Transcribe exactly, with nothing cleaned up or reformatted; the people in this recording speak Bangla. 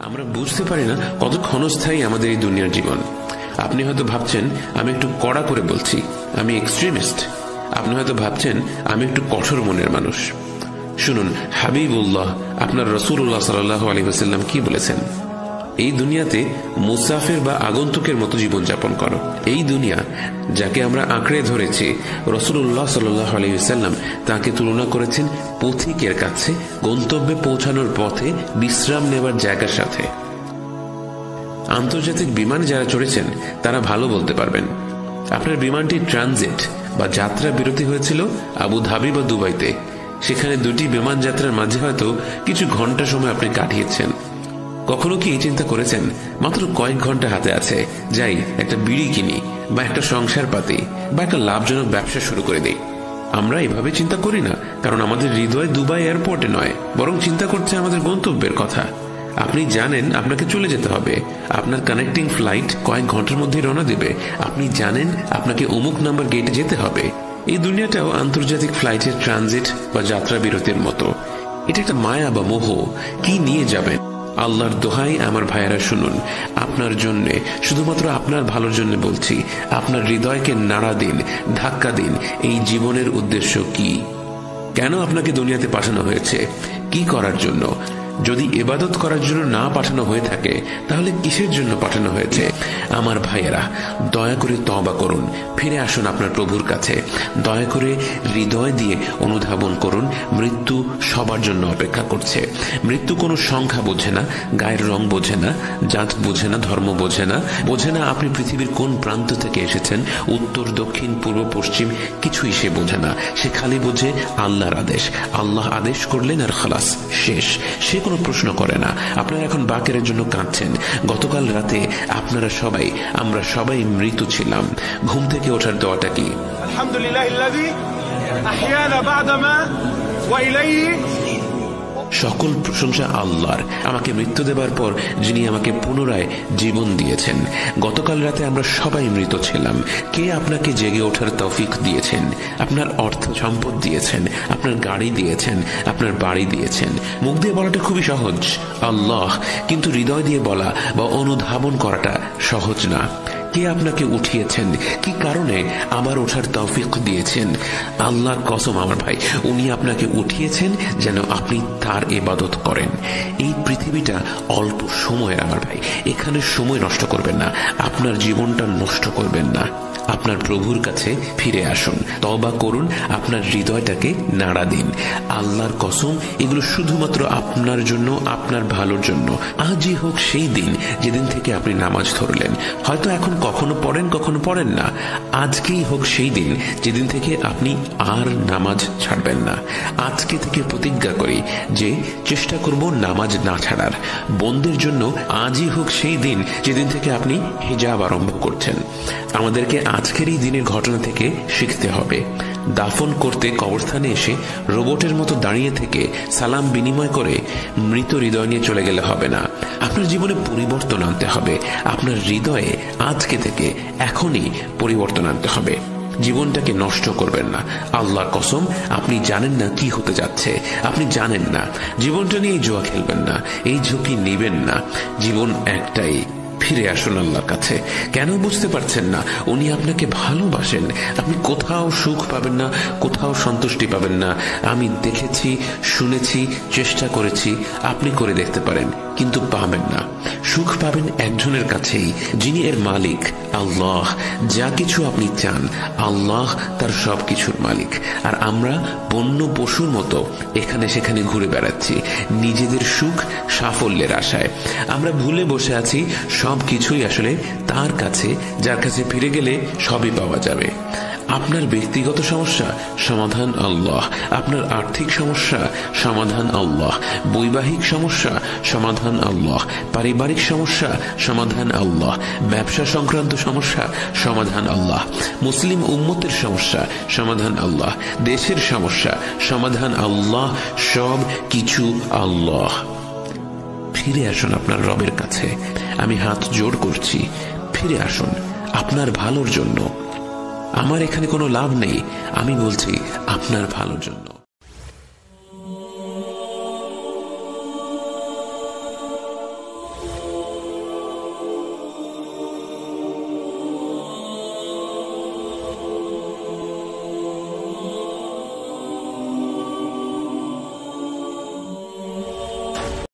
আমরা বুঝতে পারি না কত ক্ষণস্থায়ী আমাদের এই দুনিয়ার জীবন। আপনি হয়তো ভাবছেন আমি একটু কড়া করে বলছি, আমি এক্সট্রিমিস্ট। আপনি হয়তো ভাবছেন আমি একটু কঠোর মনের মানুষ। শুনুন, হাবিবুল্লাহ আপনার রাসূলুল্লাহ সাল্লাল্লাহু আলাইহি ওয়াসাল্লাম কি বলেছেন, এই দুনিয়াতে মুসাফির বা আগন্তুকের মতো জীবনযাপন করো। এই দুনিয়া যাকে আমরা আঁকড়ে ধরেছি, রাসূলুল্লাহ সাল্লাল্লাহু আলাইহি ওয়াসাল্লাম তাকে তুলনা করেছেন পথিকের কাছে গন্তব্যে পৌঁছানোর পথে বিশ্রাম নেবার জায়গার সাথে। আন্তর্জাতিক বিমানে যারা চড়েছেন তারা ভালো বলতে পারবেন, আপনার বিমানটি ট্রানজিট বা যাত্রা বিরতি হয়েছিল আবু ধাবি বা দুবাইতে। সেখানে দুটি বিমান যাত্রার মাঝে হয়তো কিছু ঘন্টা সময় আপনি কাটিয়েছেন। কখনো কি চিন্তা করেছেন মাত্র কয়েক ঘন্টা হাতে আছে, যাই একটা বিড়ি কিনি বা একটা সংসার পাতি বা একটা লাভজনক ব্যবসা শুরু করে দিই? আমরা এভাবে চিন্তা করি না, কারণ আমাদের হৃদয় দুবাই এয়ারপোর্টে নয়, বরং চিন্তা করছে আমাদের গন্তব্যের কথা। আপনি জানেন আপনাকে চলে যেতে হবে, আপনার কানেক্টিং ফ্লাইট কয়েক ঘন্টার মধ্যে রওনা দেবে। আপনি জানেন আপনাকে অমুক নাম্বার গেটে যেতে হবে। এই দুনিয়াটাও আন্তর্জাতিক ফ্লাইটের ট্রানজিট বা যাত্রা বিরতির মতো। এটা একটা মায়া বা মোহ। কি নিয়ে যাবেন? আল্লাহর দোহাই আমার ভাইয়েরা শুনুন, আপনার জন্য, শুধুমাত্র আপনার ভালোর জন্য বলছি, আপনার হৃদয়কে নাড়া দিন, ধাক্কা দিন। এই জীবনের উদ্দেশ্য কি? কেন আপনাকে দুনিয়াতে পাঠানো হয়েছে? কি করার জন্য? যদি ইবাদত করার জন্য না পাঠানো হয়ে থাকে তাহলে কিসের জন্য পাঠানো হয়েছে? আমার ভাইয়েরা, দয়া করে তওবা করুন, ফিরে আসুন আপনার প্রভুর কাছে। দয়া করে হৃদয় দিয়ে অনুধাবন করুন, মৃত্যু সবার জন্য অপেক্ষা করছে। মৃত্যু কোনো সংখ্যা বোঝে না, গায়ের রং বোঝে না, জাত বোঝে না, ধর্ম বোঝে না, বোঝে না আপনি পৃথিবীর কোন প্রান্ত থেকে এসেছেন, উত্তর দক্ষিণ পূর্ব পশ্চিম, কিছুই সে বোঝে না। সে খালি বোঝে আল্লাহর আদেশ। আল্লাহ আদেশ করলেন আর খালাস, শেষ। সে কোনো প্রশ্ন করে না। আপনারা এখন বাকেরের জন্য কাঁদছেন। গতকাল রাতে আপনারা সবাই, আমরা সবাই মৃত ছিলাম। ঘুম থেকে ওঠার দোয়াটা কি? আলহামদুলিল্লাহিল্লাযী আহইয়ানা বা'দামা ওয়া ইলাইহি। সকল প্রশংসা আল্লাহর, আমাকে মৃত্যু দেবার পর যিনি আমাকে পুনরায় জীবন দিয়েছেন। গতকাল রাতে আমরা সবাই মৃত ছিলাম। কে আপনাকে জেগে ওঠার তৌফিক দিয়েছেন? আপনার অর্থ সম্পদ দিয়েছেন, আপনার গাড়ি দিয়েছেন, আপনার বাড়ি দিয়েছেন। মুখ দিয়ে বলাটা খুবই সহজ, আল্লাহ, কিন্তু হৃদয় দিয়ে বলা বা অনুধাবন করাটা সহজ না। কে আপনাকে উঠিয়েছেন? কি কারণে আবার ওঠার তৌফিক দিয়েছেন? আল্লাহর কসম আমার ভাই, উনি আপনাকে উঠিয়েছেন যেন আপনি তার ইবাদত করেন। এই পৃথিবীটা অল্প সময়ের আমার ভাই, এখানে সময় নষ্ট করবেন না, আপনার জীবনটা নষ্ট করবেন না। আপনার প্রভুর কাছে ফিরে আসুন, তওবা করুন, আপনার হৃদয়টাকে নাড়া দিন। আল্লাহর কসম, এগুলো শুধুমাত্র আপনার জন্য, আপনার ভালোর জন্য। আজই হোক সেই দিন যেদিন থেকে আপনি নামাজ ধরলেন। হয়তো এখন কখনো পড়েন, কখনো পড়েন না। আজকেই হোক সেই দিন যেদিন থেকে আপনি আর নামাজ ছাড়বেন না। আজকে থেকে প্রতিজ্ঞা করি যে চেষ্টা করব নামাজ না ছাড়ার। বোনদের জন্য আজই হোক সেই দিন যেদিন থেকে আপনি হিজাব আরম্ভ করছেন। আমাদেরকে আজকের এই দিনের ঘটনা থেকে শিখতে হবে। দাফন করতে কবরস্থানে এসে রোবটের মতো দাঁড়িয়ে থেকে সালাম বিনিময় করে মৃত হৃদয় নিয়ে চলে গেলে হবে না। আপনার জীবনে পরিবর্তন আনতে হবে। আপনার হৃদয়ে আজকে থেকে এখনই পরিবর্তন আনতে হবে। জীবনটাকে নষ্ট করবেন না। আল্লাহর কসম, আপনি জানেন না কি হতে যাচ্ছে, আপনি জানেন না। জীবনটা নিয়ে জুয়া খেলবেন না, এই ঝুঁকি নেবেন না। জীবন একটাই, ফিরে আসুন আল্লাহর কাছে। কেন বুঝতে পারছেন না? উনি আপনাকে ভালোবাসেন। আপনি কোথাও সুখ পাবেন না, কোথাও সন্তুষ্টি পাবেন না। আমি দেখেছি, শুনেছি, চেষ্টা করেছি, আপনি করে দেখতে পারেন, কিন্তু পাবেন না। সুখ পাবেন একজনের কাছেই, যিনি এর মালিক, আল্লাহ। যা কিছু আপনি চান, আল্লাহ তার সব কিছুর মালিক। আর আমরা বন্য পশুর মতো এখানে সেখানে ঘুরে বেড়াচ্ছি নিজেদের সুখ সাফল্যের আশায়। আমরা ভুলে বসে আছি সব কিছুই আসলে তার কাছে, যার কাছে ফিরে গেলে সবই পাওয়া যাবে। আপনার ব্যক্তিগত সমস্যা, সমাধান আল্লাহ। আপনার আর্থিক সমস্যা, সমাধান আল্লাহ। বৈবাহিক সমস্যা, সমাধান আল্লাহ। পারিবারিক সমস্যা, সমাধান আল্লাহ। ব্যবসা সংক্রান্ত সমস্যা, সমাধান আল্লাহ। মুসলিম উম্মতের সমস্যা, সমাধান আল্লাহ। দেশের সমস্যা, সমাধান আল্লাহ। সব কিছু আল্লাহ। ফিরে আসুন আপনার রবের কাছে। আমি হাত জোড় করছি, ফিরে আসুন আপনার ভালোর জন্য। আমার এখানে কোনো লাভ নেই, আমি বলছি আপনার ভালোর জন্য।